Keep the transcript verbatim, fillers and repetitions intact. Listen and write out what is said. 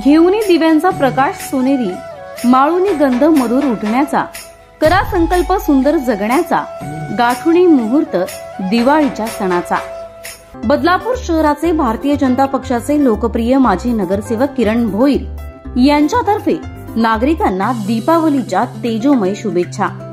घेऊनी दिव्यांचा प्रकाश सोनेरी, माळुनी गंध मधुर उठण्याचा, करा संकल्प सुंदर जगण्याचा, गाठुणी मुहूर्त दिवाळीच्या सणाचा। बदलापूर शहराचे भारतीय जनता पक्षाचे लोकप्रिय माजी नगरसेवक किरण भोईर यांच्यातर्फे नागरिकांना दीपावलीच्या तेजोमय शुभेच्छा।